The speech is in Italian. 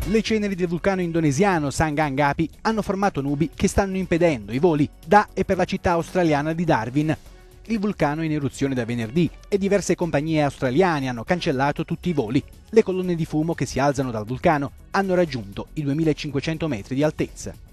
Le ceneri del vulcano indonesiano Sanganggapi hanno formato nubi che stanno impedendo i voli da e per la città australiana di Darwin. Il vulcano è in eruzione da venerdì e diverse compagnie australiane hanno cancellato tutti i voli. Le colonne di fumo che si alzano dal vulcano hanno raggiunto i 2500 metri di altezza.